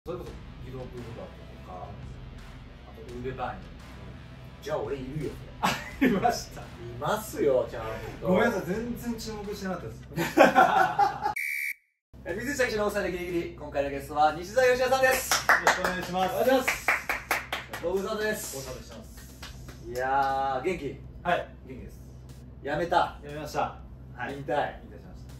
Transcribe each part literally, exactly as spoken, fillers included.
それこそギロブルバーとか、あとウーベバーニじゃあ俺いるよ。 いました。 いますよ、ちゃんと。 ごめんなさい、全然注目してなかったです。 水下騎手の抑えでギリギリ、今回のゲストは西澤義也さんです。 よろしくお願いします。 お願いします。ご無沙汰です。 ご無沙汰してます。 いやー、元気？ はい、元気です。 やめた？ やめました。はい、 引退？ 引退しました。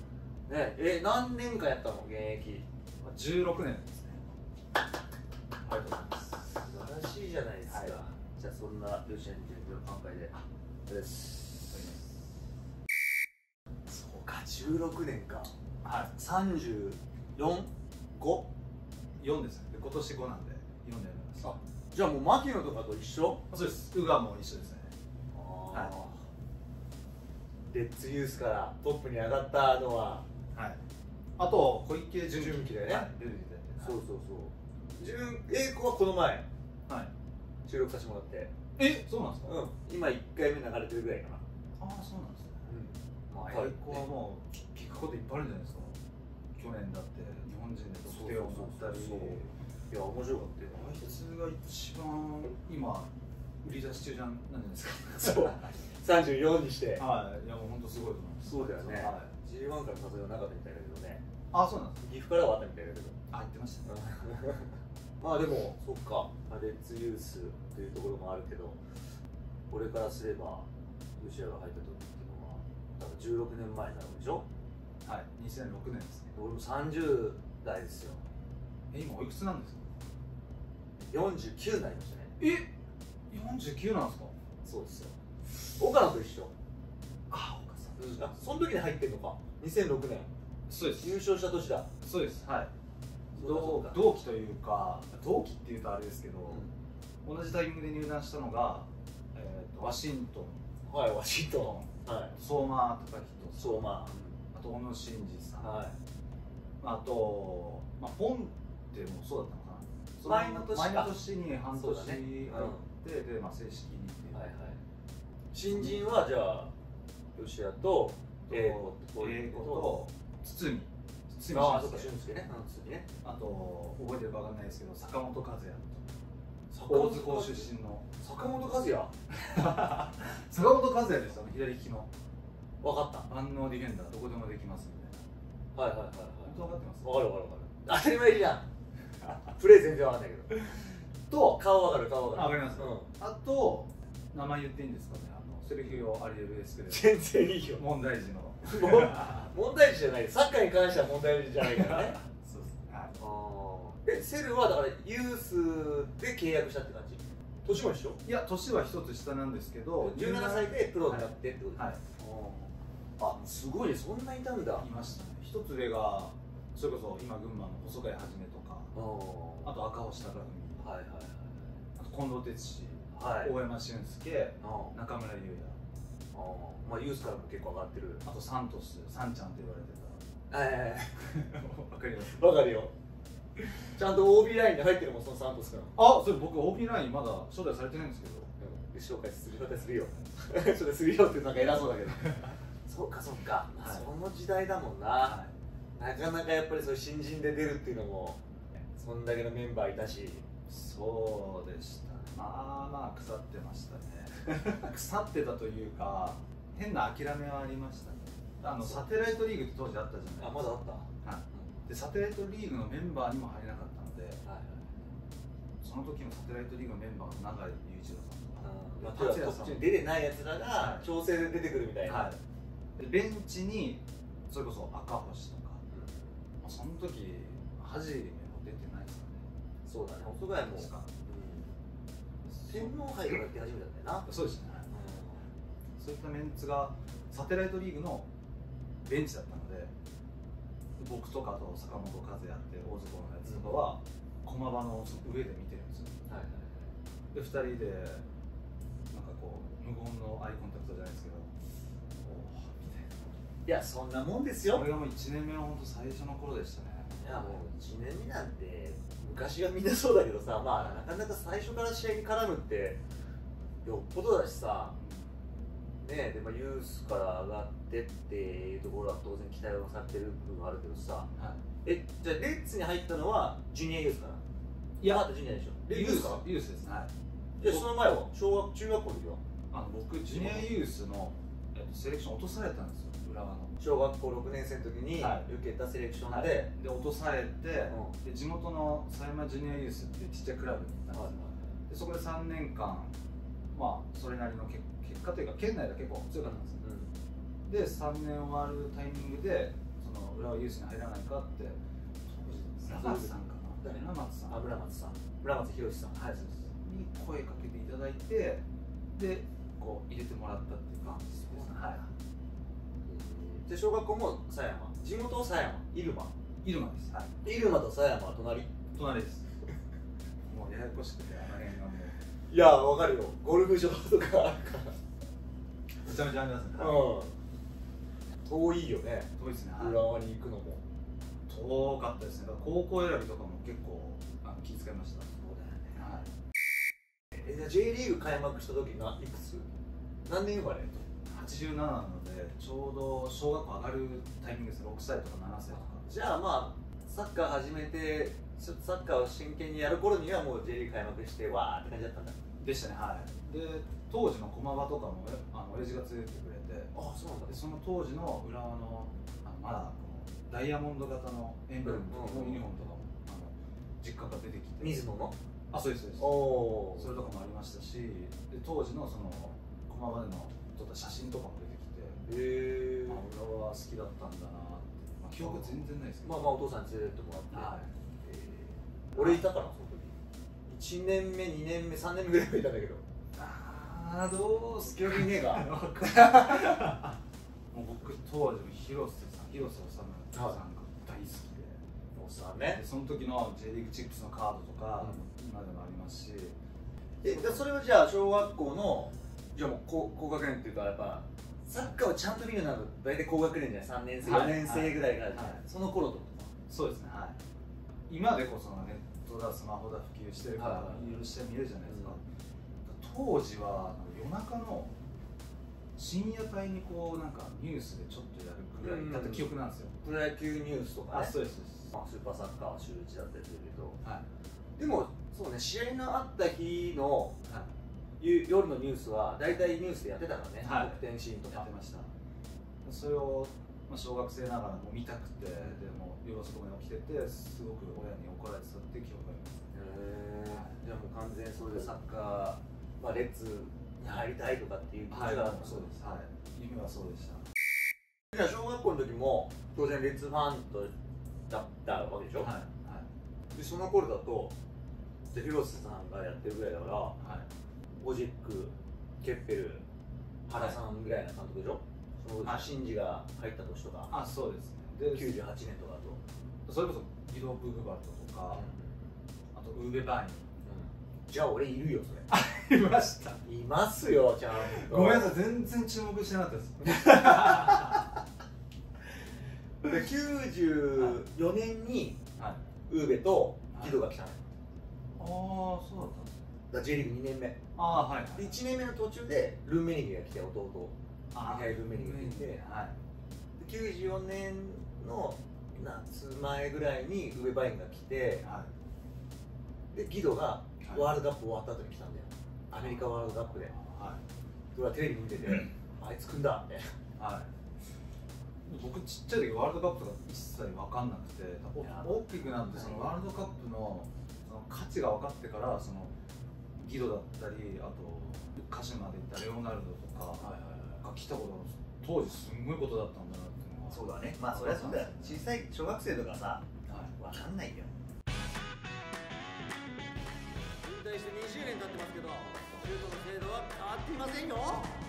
ね、え、何年間やったの現役？ じゅうろくねんですね。 ありがとうございます。素晴らしいじゃないですか。はい、じゃあそんな吉谷にの乾杯で。です。そうか、じゅうろくねんか。 はい。 さんじゅうよん、ご？ よんですね。で今年ごなんでよんでやめました。 あ、じゃあもう牧野とかと一緒？ そうです。ウガも一緒ですね。 ああ、はい、レッツユースからトップに上がったのは、 はい。あと小池純喜だよね。 はい、出ていただいて。 そうそうそう。純英子はこの前、はい、収録させてもらって。 え、そうなんですか？ うん。今いっかいめ流れてるぐらいかな。 ああ、そうなんですね。うん。まあ英子はもう聞くこといっぱいあるんじゃないですか。去年だって日本人で得点を持ったり。 いや面白かったよ。 あいつが一番今売り出し中じゃんなんじゃないですか。 そう。さんじゅうよんにして。 はい。いやもう本当すごいと思います。 そうだよね。 はい。 ジーワン から数えはなかったみたいだけどね。 あ、そうなんです。 岐阜からはあったみたいだけど。 あ、言ってました。 まあでもそっか、レッツユースというところもあるけど、俺からすれば吉谷が入った時っていうのは多分じゅうろくねんまえになるでしょ。 はい、にせんろくねんですね。 俺もさんじゅう代ですよ。 え、今おいくつなんですか？ よんじゅうきゅうになりましたね。 え、よんじゅうきゅうなんですか？ そうですよ。岡野と一緒。 あ、岡さん、 うん、あ、その時に入ってんのか。にせんろくねん。 そうです。 優勝した年だ。 そうです。はい。同, 同期というか、同期っていうとあれですけど、うん、同じタイミングで入団したのが、えー、とワシントン、はい、ワシントン、はい、 相馬貴人、 相馬、 あと小野伸二さん、 はい、 あと、まあ、ポンってもそうだったのかな、 前の年か、 前の年に半年入って、ね、うん、で、まあ、正式にっていう、はいはい、 新人はじゃあ吉谷と英子と堤。 ああ、そうか、俊介ね。 あと、覚えてるかわかんないですけど、坂本和也。大津高出身の。 坂本和也坂本和也ですよね、左利きの。 分かった。 万能ディフェンダー、どこでもできますみたいな。はいはいはいはい。本当分かってます？ 分かる分かる分かる。当たり前じゃん。プレー全然分かんないけど。と、顔分かる、顔分かる。 分かります。あと、名前言っていいんですかね、あのセルヒオ・アリエル・エスクレ。 全然いいよ。 問題児の。 問題児じゃない、サッカーに関しては問題児じゃないからね。 そうですね。 え、セルはだからユースで契約したって感じ？年も一緒？ いや、年は一つ下なんですけど、 じゅうななさいでプロになってってこと？ はい。 あ、すごいね、そんないたんだ。 いましたね。一つ上がそれこそ今群馬の細貝はじめとか、あと赤星貴文、はいはいはい、あと近藤哲司、大山俊介、中村優也。 まあユースからも結構上がってる。 あとサントス、サンちゃんって言われてた。 ええ、わかります。 わかるよ。ちゃんと オービー ラインに入ってるもん、そのサントスから。 あ、それ僕 オービー ラインまだ招待されてないんですけど。 紹介する、紹介するよ。紹介するよってなんか偉そうだけど。そうかそうか。その時代だもんな。なかなかやっぱりそう新人で出るっていうのも、そんだけのメンバーいたし。 そうでしたね。まあまあ腐ってましたね。腐ってたというか、変な諦めはありましたね。あのサテライトリーグって当時あったじゃないですか。 あ、まだあった。 はい。でサテライトリーグのメンバーにも入れなかったので、はい、その時のサテライトリーグのメンバーの永井雄一郎さんとか、 達也さん、こっちに出てないやつらが調整で出てくるみたいな。はい、 でベンチにそれこそ赤星とか、うん、その時恥も出てないですかね。 そうだね。細貝も天皇杯が出始めたんだよな。そうですね。 うん、そういったメンツがサテライトリーグのベンチだったので、僕とかと坂本和也って大津高のやつとかは駒場の上で見てるんですよ。はいはい、でふたりでなんかこう無言のアイコンタクトじゃないですけど、おおみたいな。 いや、そんなもんですよ。 これがもういちねんめの本当最初の頃でしたね。 いやもういちねんめなんて昔はみんなそうだけどさ、まあなかなか最初から試合に絡むってよっぽどだしさ、ね、でもユースから上がってっていうところは当然期待はされてる部分があるけどさ、はい、え、じゃあレッツに入ったのはジュニアユースかいやまだジュニアでしょ。でユースかユースですね。はい。 いやその前は小学中学校の時はあの僕ジュニアユースの、えっと、セレクション落とされたんですよ、浦和の。 小学校ろくねん生の時にはい受けたセレクションで、 はい、で落とされて、 うんで地元の狭山ジュニアユースっていうちっちゃいクラブに行ったんですよ、でそこでさんねんかん、まあそれなりの結結果というか県内では結構強かったんですよ、でさんねん終わるタイミングでその浦和ユースに入らないかって村松さんかな、 誰村松さん、 あ村松さん、村松弘さん、 はい、そうですに声かけていただいて、でこう入れてもらったっていう感じですね。はい。 で小学校も狭山、地元狭山、入間、 入間です。はい。 入間と狭山は隣。 隣です。もうややこしくてあの辺がもう。 いやわかるよ。ゴルフ場とかあるから。 めちゃめちゃありますね。 うん。遠いよね。 遠いですね。 浦和に行くのも。 遠かったですね。高校選びとかも結構あの気遣いました。 そうだよね。 はい。 えじゃあ J リーグ開幕した時ないくつ？何年生まれ？ はちじゅうなななのでちょうど小学校上がるタイミングですね。ろくさいとかななさいとか。 じゃあまあサッカー始めてサッカーを真剣にやる頃にはもう J リーグ開幕してわーって感じだったんだ。 でしたね。はい。で当時の駒場とかもあの親父が連れてってくれて、 ああそうなんだ。 でその当時の浦和のあのまだこのダイヤモンド型のエンブレムのユニフォームとかもあの実家が出てきて、 水野の？ あ、そうですそうです。 おそれとかもありましたし、で当時のその駒場での撮った写真とかも出てきて、 へえ。 まあ浦和好きだったんだなって、まあ、記憶全然ないですけど、 まあまあお父さんに連れてってもらって、 はい、 俺いたからその時いちねんめにねんめさんねんめぐらいはいたんだけど、 ああどうす記憶にねえかもう僕当時の広瀬さん広瀬修さんが大好きで、 おっさんね。 でその時の J リーグチップスのカードとか、うん、今でもありますし、 えでそれはじゃあ小学校のじゃあもう高高学年っていうかやっぱサッカーをちゃんと見るようになると大体高学年じゃない、さんねん生、よねん生ぐらいから、はいはい、その頃とか。 そうですね。はい。今でこそネットだスマホだ普及してるからいろいろして見れるじゃないですか、うん、当時は夜中の深夜帯にこうなんかニュースでちょっとやるぐらいだった記憶なんですよ、 プロ野球ニュースとかね。 あ、そうですそうです、 まあ、スーパーサッカーは週いちだったりするけど、 はい、 でもそうね、試合のあった日の、はい、夜のニュースは大体ニュースでやってたからね、はい、得点シーンとかやってました。それを、まあ、小学生ながらも見たくて、でも夜遅くまで起きててすごく親に怒られてたっていう記憶があります。 へえ、はい、じゃあもう完全にそれでサッカー、まあ、レッツに入りたいとかっていう気持ちがあるんです。そうです、はい、夢はそうでした。じゃあ小学校の時も当然レッツファンとだったわけでしょ。はい、はい、でその頃だとで広瀬さんがやってるぐらいだから、はい、オジック、ケッペル、原さんぐらいな監督でしょ。そのシンジが入った年とか。あ、そうですね。できゅうじゅうはちねんとかだとそれこそギド・ブグバルトとか、うん、あとウーベ・バーニー、 うん、じゃあ俺いるよそれ。 いました。 いますよちゃんと。 ごめんなさい全然注目してなかったです。できゅうじゅうよねんにウーベとギドが来たの。 ああそうだったんですね。 だ J リーグにねんめ。ああはい、はい、いちねんめの途中でルーメニゲが来て、弟ミハイル・ルーメニゲが来て、はい、きゅうじゅうよねんの夏前ぐらいにウーベ・バインが来て、はい、でギドがワールドカップ終わった後に来たんだよ、アメリカワールドカップで。はい、それはテレビ見ててあいつ来んだって。はい、 僕ちっちゃい時ワールドカップとか一切分かんなくて、大きくなってそのワールドカップのその価値が分かってからそのギドだったり、あと鹿島で行ったレオナルドとかが来たことが当時すんごいことだったんだなっていうのは。 そうだね、まあそりゃそうだよ。小さい小学生とかさ、はい、分かんないよ。引退してにじゅうねん経ってますけどシュートの精度は変わっていませんよ。